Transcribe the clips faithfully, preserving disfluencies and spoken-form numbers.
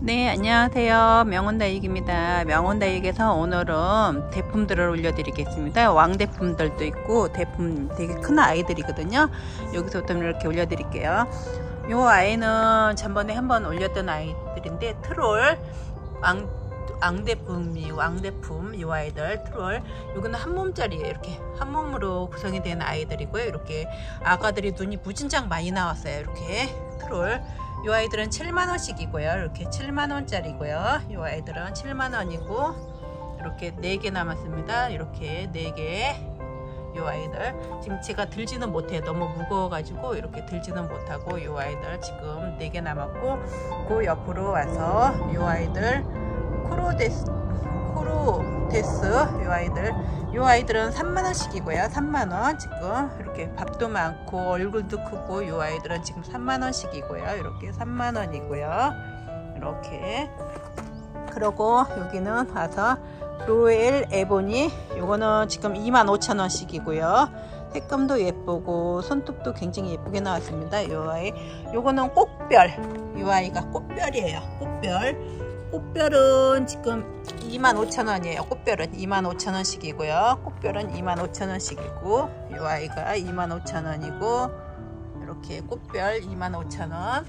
네, 안녕하세요. 명원다육입니다. 명원다육에서 오늘은 대품들을 올려드리겠습니다. 왕대품들도 있고 대품 되게 큰 아이들이거든요. 여기서부터 이렇게 올려드릴게요. 이 아이는 전번에 한번 올렸던 아이들인데 트롤 왕, 왕대품이 왕대품 이 아이들 트롤. 여기는 한 몸짜리예요. 이렇게 한 몸으로 구성이 된 아이들이고요. 이렇게 아가들이 눈이 무진장 많이 나왔어요. 이렇게 트롤. 이 아이들은 칠만 원씩이고요. 이렇게 칠만 원짜리고요. 이 아이들은 칠만 원이고 이렇게 네 개 남았습니다. 이렇게 네 개. 이 아이들 지금 제가 들지는 못해요. 너무 무거워 가지고 이렇게 들지는 못하고 이 아이들 지금 네 개 남았고 그 옆으로 와서 이 아이들 코로데스 코로데스 이 아이들 이 아이들은 삼만 원씩이고요. 삼만 원 지금 이렇게 밥도 많고 얼굴도 크고 이 아이들은 지금 삼만 원씩이고요. 이렇게 삼만 원이고요. 이렇게 그리고 여기는 와서 로엘 에보니 요거는 지금 이만 오천 원씩이고요. 색감도 예쁘고 손톱도 굉장히 예쁘게 나왔습니다. 이 아이 요거는 꽃별 이 아이가 꽃별이에요. 꽃별 꽃별은 지금 이만 오천 원이에요. 꽃별은 이만 오천 원씩이고요. 꽃별은 이만 오천 원씩이고 이 아이가 이만 오천 원이고 이렇게 꽃별 이만 오천 원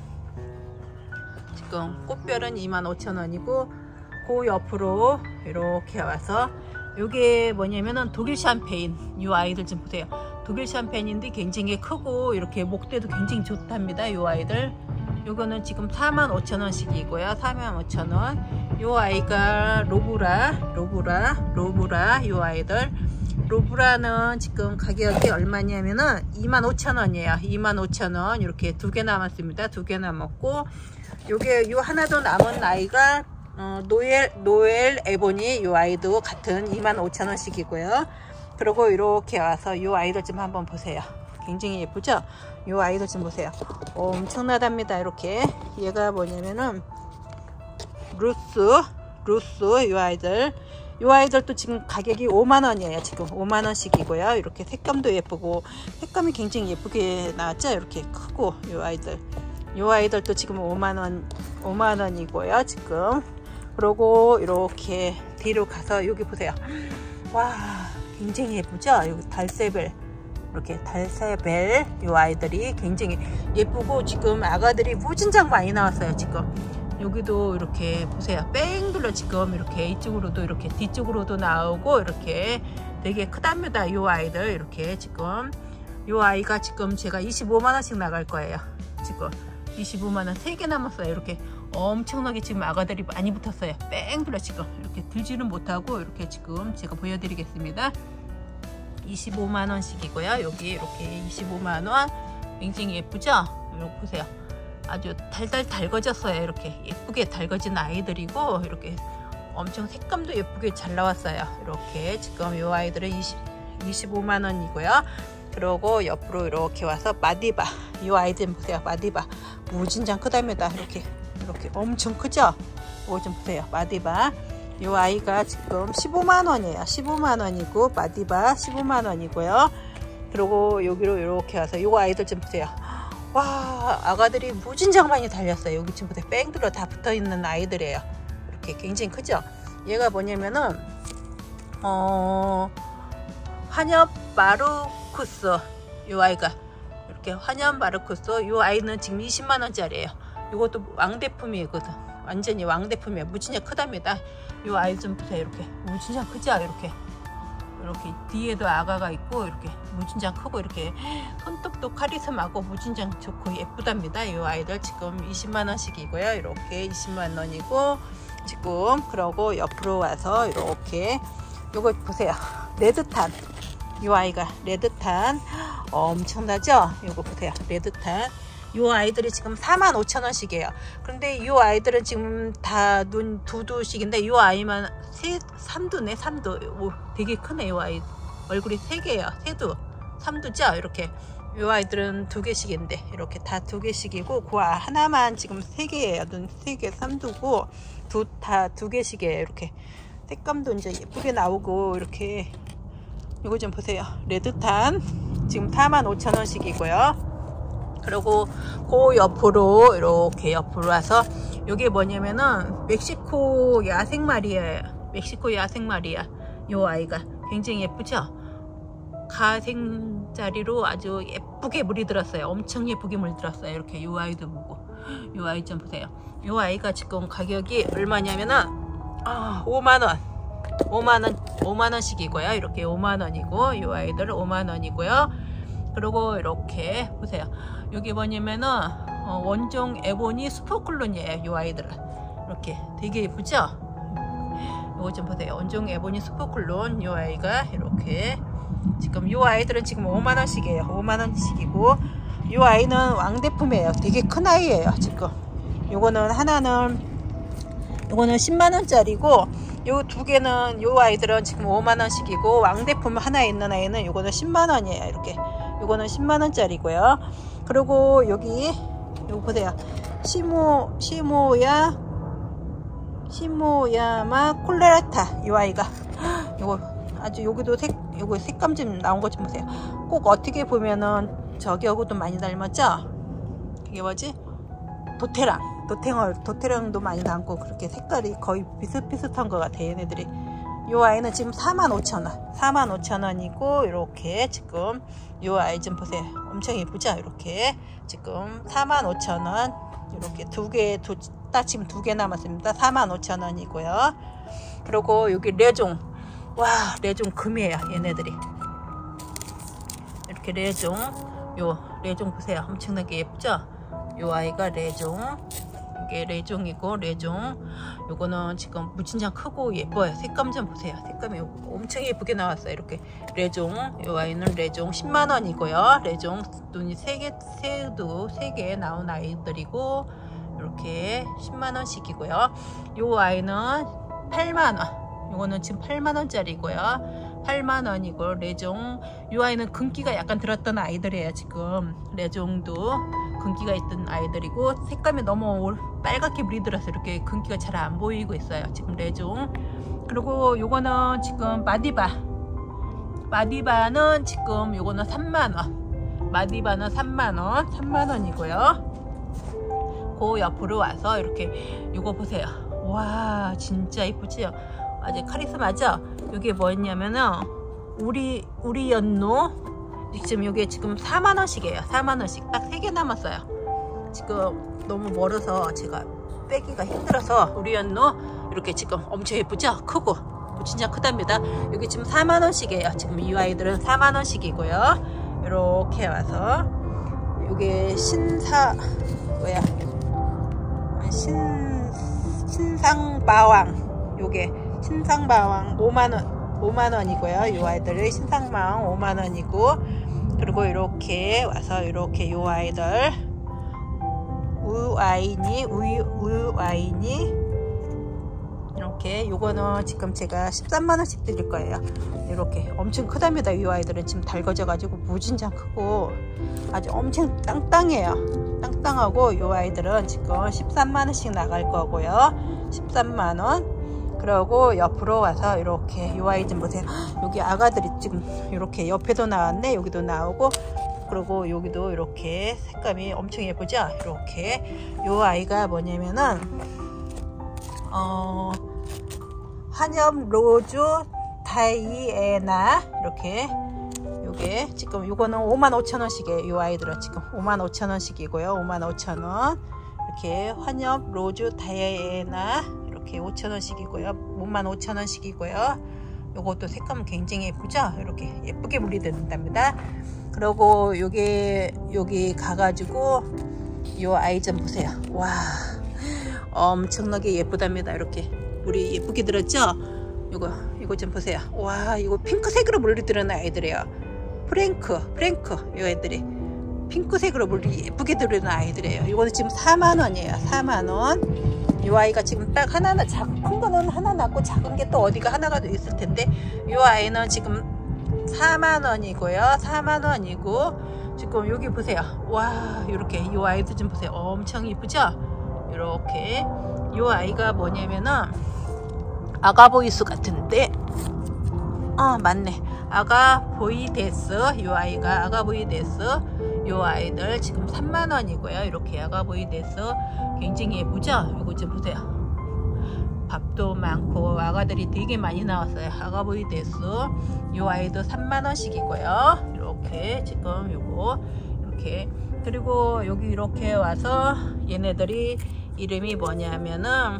지금 꽃별은 이만 오천 원이고 그 옆으로 이렇게 와서 이게 뭐냐면은 독일 샴페인 이 아이들 좀 보세요. 독일 샴페인인데 굉장히 크고 이렇게 목대도 굉장히 좋답니다. 이 아이들 요거는 지금 사만 오천 원씩이고요. 사만 오천 원. 요 아이가 로브라, 로브라, 로브라 요 아이들. 로브라는 지금 가격이 얼마냐면은 이만 오천 원이에요. 이만 오천 원. 이렇게 두 개 남았습니다. 두 개 남았고 요게 요 하나 더 남은 아이가 어, 노엘 노엘 에보니 요 아이도 같은 이만 오천 원씩이고요. 그리고 이렇게 와서 요 아이들 좀 한번 보세요. 굉장히 예쁘죠? 이 아이들 좀 보세요. 엄청나답니다. 이렇게 얘가 뭐냐면은 루스 루스 이 아이들 이 아이들도 지금 가격이 오만 원이에요. 지금 오만 원씩이고요. 이렇게 색감도 예쁘고 색감이 굉장히 예쁘게 나왔죠? 이렇게 크고 이 아이들 이 아이들도 지금 오만 원 오만 원이고요. 지금 그리고 이렇게 뒤로 가서 여기 보세요. 와 굉장히 예쁘죠? 여기 달새별 이렇게 달새벨 이 아이들이 굉장히 예쁘고 지금 아가들이 무진장 많이 나왔어요. 지금 여기도 이렇게 보세요. 뺑 둘러 지금 이렇게 이쪽으로도 이렇게 뒤쪽으로도 나오고 이렇게 되게 크답니다. 이 아이들 이렇게 지금 이 아이가 지금 제가 이십오만 원씩 나갈 거예요. 지금 이십오만 원 세 개 남았어요. 이렇게 엄청나게 지금 아가들이 많이 붙었어요. 뺑 둘러 지금 이렇게 들지는 못하고 이렇게 지금 제가 보여드리겠습니다. 이십오만 원씩이고요. 여기 이렇게 이십오만 원 굉장히 예쁘죠? 이렇게 보세요. 아주 달달 달궈졌어요. 이렇게 예쁘게 달궈진 아이들이고 이렇게 엄청 색감도 예쁘게 잘 나왔어요. 이렇게 지금 이 아이들은 이십오만 원이고요. 그리고 옆으로 이렇게 와서 마디바 이 아이들 보세요. 마디바 무진장 크답니다. 이렇게 이렇게 엄청 크죠? 이거 좀 보세요. 마디바 이 아이가 지금 십오만 원이에요. 십오만 원이고 마디바 십오만 원이고요. 그리고 여기로 이렇게 와서 이 아이들 좀 보세요. 와 아가들이 무진장 많이 달렸어요. 여기 지금 보세요. 뺑들어 다 붙어있는 아이들이에요. 이렇게 굉장히 크죠? 얘가 뭐냐면은 어 환엽 마르쿠스 이 아이가 이렇게 환엽 마르쿠스 이 아이는 지금 이십만 원짜리예요. 이것도 왕대품이거든. 완전히 왕대품이에요. 무진장 크답니다. 이 아이 좀 보세요. 이렇게 무진장 크죠? 이렇게 이렇게 뒤에도 아가가 있고 이렇게 무진장 크고 이렇게 손톱도 카리스마고 무진장 좋고 예쁘답니다. 이 아이들 지금 이십만 원씩이고요. 이렇게 이십만 원이고 지금 그러고 옆으로 와서 이렇게 요거 보세요. 레드탄 이 아이가 레드탄 엄청나죠? 요거 보세요. 레드탄 이 아이들이 지금 사만 오천 원씩이에요. 그런데 이 아이들은 지금 다 눈 두두씩인데 이 아이만 세, 삼두네 삼두 오, 되게 크네. 이 아이 얼굴이 세 개예요. 세두 삼두죠? 이렇게 이 아이들은 두 개씩인데 이렇게 다 두 개씩이고 그 하나만 지금 세 개예요. 눈 세 개 삼두고 두 다 두 개씩이에요. 이렇게 색감도 이제 예쁘게 나오고 이렇게 이거 좀 보세요. 레드탄 지금 사만 오천 원씩이고요. 그리고 그 옆으로 이렇게 옆으로 와서 요게 뭐냐면은 멕시코 야생마리아예요. 멕시코 야생마리아. 요 아이가 굉장히 예쁘죠? 가생자리로 아주 예쁘게 물이 들었어요. 엄청 예쁘게 물이 들었어요. 이렇게 요 아이도 보고 요 아이 좀 보세요. 요 아이가 지금 가격이 얼마냐면은 아, 오만 원 오만 원 오만 원씩이고요. 이렇게 오만 원이고 요 아이들은 오만 원이고요. 그리고 이렇게 보세요. 여기 뭐냐면은 어, 원종 에보니 슈퍼클론이에요. 요 아이들은 이렇게 되게 예쁘죠? 요거 좀 보세요. 원종 에보니 슈퍼클론 요 아이가 이렇게 지금 요 아이들은 지금 오만 원씩이에요. 오만 원씩이고 요 아이는 왕대품이에요. 되게 큰 아이예요. 지금 요거는 하나는 요거는 십만 원짜리고 요 두 개는 요 아이들은 지금 오만 원씩이고 왕대품 하나 있는 아이는 요거는 십만 원이에요. 이렇게 요거는 십만 원짜리고요. 그리고 여기 요거 보세요. 시모 시모야 시모야마 콜레라타 요 아이가 요거 아주 여기도 색 요거 색감 좀 나온 거 좀 보세요. 꼭 어떻게 보면은 저기하고도 많이 닮았죠? 그게 뭐지? 도테랑 도테랑 도테랑도 많이 닮고 그렇게 색깔이 거의 비슷비슷한 것 같아요. 얘네들이. 요 아이는 지금 사만 오천 원 사만 오천 원이고 이렇게 지금 요 아이 좀 보세요. 엄청 예쁘죠? 이렇게 지금 사만 오천 원 이렇게 두 개 두 딱 지금 두 개 남았습니다. 사만 오천 원이고요. 그리고 여기 레종 와 레종 금이에요. 얘네들이 이렇게 레종 요 레종 보세요. 엄청나게 예쁘죠? 요 아이가 레종 이게 레종이고 레종 요거는 지금 무진장 크고 예뻐요. 색감 좀 보세요. 색감이 엄청 예쁘게 나왔어요. 이렇게 레종 요 아이는 레종 십만 원이고요. 레종 눈이 세 개 새도 세 개 나온 아이들이고 이렇게 십만 원씩이고요. 요 아이는 팔만 원 요거는 지금 팔만 원짜리고요. 팔만 원이고 레종 요 아이는 금기가 약간 들었던 아이들이에요. 지금 레종도 금기가 있던 아이들이고 색감이 너무 빨갛게 물이 들어서 이렇게 금기가 잘 안 보이고 있어요. 지금 레종 그리고 요거는 지금 마디바 마디바는 지금 요거는 삼만 원 마디바는 삼만 원 삼만 원이고요. 그 옆으로 와서 이렇게 요거 보세요. 와 진짜 이쁘지요? 아주 카리스마죠? 이게 뭐였냐면은 우리 우리 연노 지금 이게 지금 사만 원씩이에요. 사만 원씩 딱 세 개 남았어요. 지금 너무 멀어서 제가 빼기가 힘들어서 우리 연노 이렇게 지금 엄청 예쁘죠? 크고 진짜 크답니다. 여기 지금 사만 원씩이에요. 지금 이 아이들은 사만 원씩이고요. 이렇게 와서 이게 신사 뭐야 신 신상마왕 요게 신상마왕 오만 원 오만 원이고요. 요 아이들이 신상마왕 오만 원이고 그리고 이렇게 와서 이렇게 요 아이들 우아이니 우유 우아이니 이렇게 요거는 지금 제가 십삼만 원씩 드릴 거예요. 이렇게 엄청 크답니다. 이 아이들은 지금 달궈져 가지고 무진장 크고 아주 엄청 땅땅해요. 땅땅하고 이 아이들은 지금 십삼만 원씩 나갈 거고요. 십삼만 원 그리고 옆으로 와서 이렇게 이 아이 좀 보세요. 여기 아가들이 지금 이렇게 옆에도 나왔네. 여기도 나오고 그리고 여기도 이렇게 색감이 엄청 예쁘죠? 이렇게 이 아이가 뭐냐면은 어 한엽 로즈 다이애나 이렇게 요게 지금 요거는 오만 오천 원씩이에요. 요 아이들은 지금 오만 오천 원씩이고요. 오만 오천 원 이렇게 환엽 로즈 다이애나 이렇게 오천 원씩이고요. 오만 오천 원씩이고요. 요것도 색감 굉장히 예쁘죠? 이렇게 예쁘게 물리된답니다. 그리고 요게 여기 가가지고 요 아이 좀 보세요. 와 엄청나게 예쁘답니다. 이렇게 물이 예쁘게 들었죠? 요거 이거 좀 보세요. 와 이거 핑크색으로 물리들은 아이들이에요. 프랭크 프랭크 요 애들이 핑크색으로 물이 예쁘게 들은 아이들이에요. 이거는 지금 사만 원이에요. 사만 원. 이 아이가 지금 딱 하나나 작은 거는 하나 낳고 작은 게 또 어디가 하나가 있을 텐데 이 아이는 지금 사만 원이고요. 사만 원이고 지금 여기 보세요. 와 이렇게 이 아이도 좀 보세요. 엄청 이쁘죠? 이렇게 이 아이가 뭐냐면은 아가보이스 같은데 어 맞네. 아가보이데스 이 아이가 아가보이데스 요 아이들 지금 삼만 원이고요. 이렇게 아가보이데스 굉장히 예쁘죠? 이거 좀 보세요. 밥도 많고 아가들이 되게 많이 나왔어요. 아가보이데스 요 아이도 삼만 원씩이고요. 이렇게 지금 요거 이렇게, 그리고 여기 이렇게 와서 얘네들이 이름이 뭐냐면은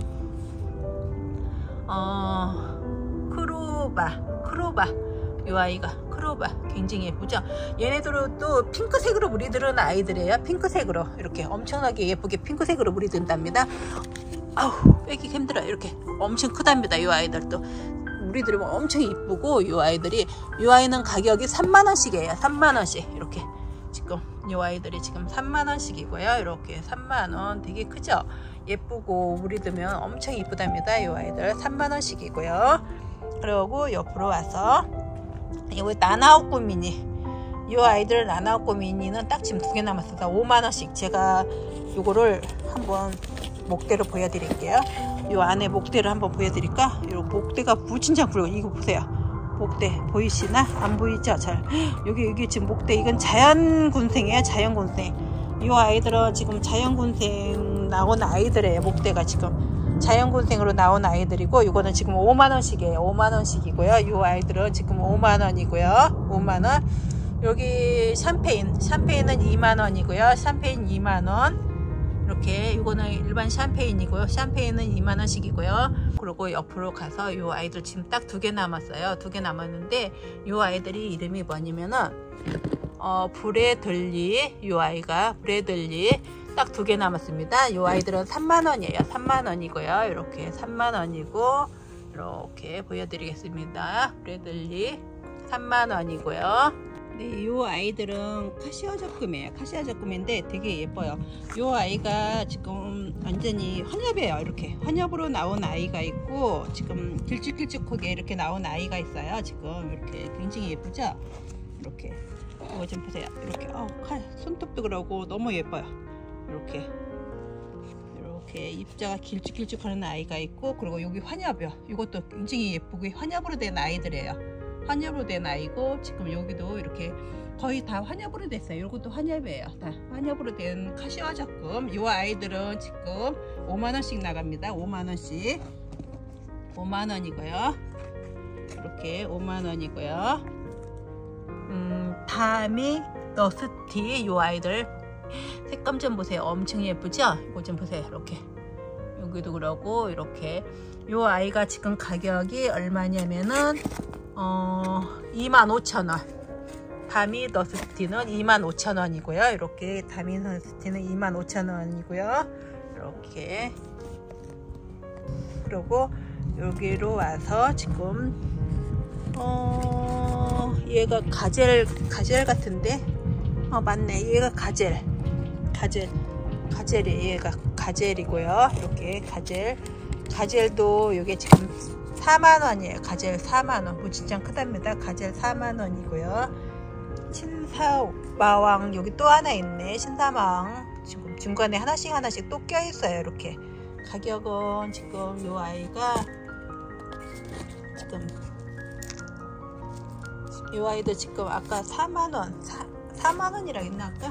어 크루바 크루바 요 아이가 크루바 굉장히 예쁘죠. 얘네들은 또 핑크색으로 물이 들은 아이들이에요. 핑크색으로 이렇게 엄청나게 예쁘게 핑크색으로 물이 든답니다. 아우 빼기 힘들어. 이렇게 엄청 크답니다. 이 아이들도 물이 들으면 엄청 이쁘고, 이 아이들이 이 아이는 가격이 삼만 원씩이에요. 삼만 원씩 이렇게 지금 이 아이들이 지금 삼만 원씩이고요. 이렇게 삼만 원 되게 크죠. 예쁘고 물이 들면 엄청 이쁘답니다. 이 아이들 삼만 원씩이고요. 그리고 옆으로 와서 이거 나나오꾸 미니, 이 아이들 나나오꾸 미니는 딱 지금 두 개 남았어요. 오만 원씩. 제가 요거를 한번 목대로 보여드릴게요. 요 안에 목대를 한번 보여드릴까? 요 목대가 무진장 굵어. 이거 보세요. 목대 보이시나? 안 보이죠? 잘. 여기 여기 지금 목대, 이건 자연군생이에요. 자연군생. 이 아이들은 지금 자연군생 나온 아이들이에요. 목대가 지금 자연군생으로 나온 아이들이고, 이거는 지금 오만 원씩이에요. 오만 원씩이고요. 이 아이들은 지금 오만 원이고요. 오만 원. 여기 샴페인, 샴페인은 이만 원이고요. 샴페인 이만 원. 이렇게 이거는 일반 샴페인이고요. 샴페인은 이만 원씩이고요. 그리고 옆으로 가서 이 아이들 지금 딱 두 개 남았어요. 두 개 남았는데 이 아이들이 이름이 뭐냐면은 어 브레들리, 이 아이가 브레들리 딱 두 개 남았습니다. 이 아이들은 삼만 원이에요. 삼만 원이고요. 이렇게 삼만 원이고, 이렇게 보여드리겠습니다. 브레들리 삼만 원이고요. 네, 이 아이들은 카시아 적금이에요. 카시아 적금인데 되게 예뻐요. 이 아이가 지금 완전히 환엽이에요. 이렇게 환엽으로 나온 아이가 있고, 지금 길쭉길쭉하게 이렇게 나온 아이가 있어요. 지금 이렇게 굉장히 예쁘죠? 이렇게 이거 좀 보세요. 이렇게 어, 칼 손톱도 그러고 너무 예뻐요. 이렇게 이렇게 입자가 길쭉길쭉하는 아이가 있고, 그리고 여기 환엽이요. 이것도 굉장히 예쁘게 환엽으로 된 아이들이에요. 환엽으로 된 아이고, 지금 여기도 이렇게 거의 다 환엽으로 됐어요. 이것도 환엽이에요. 다 환엽으로 된 카시아 적금. 이 아이들은 지금 오만 원씩 나갑니다. 오만 원씩. 오만 원이고요. 이렇게 오만 원이고요. 음, 다음이 너스티. 이 아이들 색감 좀 보세요. 엄청 예쁘죠? 이거 좀 보세요. 이렇게 여기도 그러고, 이렇게 이 아이가 지금 가격이 얼마냐면은 어, 이만 오천 원. 다미 너스티는 이만 오천 원이고요. 이렇게 다미 너스티는 이만 오천 원이고요. 이렇게. 그리고 여기로 와서 지금 어, 얘가 가젤 가젤 같은데, 어 맞네, 얘가 가젤 가젤 가젤이 얘가 가젤이고요. 이렇게 가젤 가젤도 이게 지금 사만 원이에요. 가젤 사만 원. 무진장 크답니다. 가젤 사만 원이고요. 신사마왕 여기 또 하나 있네. 신사마왕 지금 중간에 하나씩 하나씩 또 껴있어요. 이렇게 가격은 지금 이 아이가 지금 이 아이도 지금 아까 사만 원, 사만 원이라 했나 아까?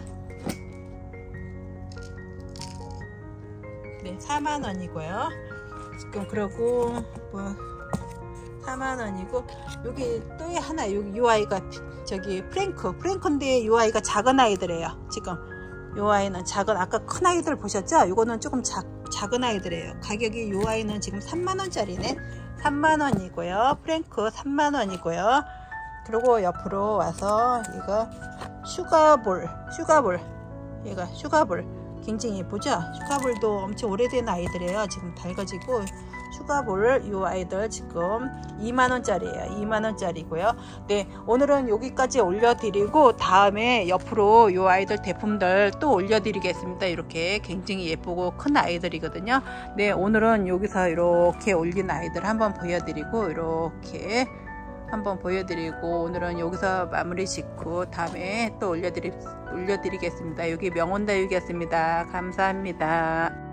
네, 사만 원이고요. 지금 그러고 뭐 사만 원이고, 여기 또 하나, 여기 이 아이가 저기 프랭크 프랭크인데 이 아이가 작은 아이들이에요. 지금 이 아이는 작은, 아까 큰 아이들 보셨죠? 이거는 조금 작, 작은 아이들이에요. 가격이 이 아이는 지금 삼만 원짜리네. 삼만 원이고요. 프랭크 삼만 원이고요. 그리고 옆으로 와서 이거 슈가볼, 슈가볼, 얘가 슈가볼 굉장히 예쁘죠? 슈가볼도 엄청 오래된 아이들이에요. 지금 달궈지고, 슈가볼 이 아이들 지금 이만 원짜리예요. 이만 원짜리고요. 네, 오늘은 여기까지 올려드리고, 다음에 옆으로 이 아이들 제품들 또 올려드리겠습니다. 이렇게 굉장히 예쁘고 큰 아이들이거든요. 네, 오늘은 여기서 이렇게 올린 아이들 한번 보여드리고, 이렇게 한번 보여드리고, 오늘은 여기서 마무리 짓고 다음에 또 올려드리, 올려드리겠습니다. 여기 명온다육이었습니다. 감사합니다.